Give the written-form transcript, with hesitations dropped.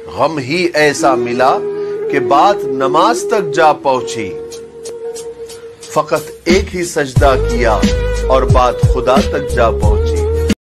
गम ही ऐसा मिला कि बात नमाज तक जा पहुंची। फकत एक ही सजदा किया और बात खुदा तक जा पहुंची।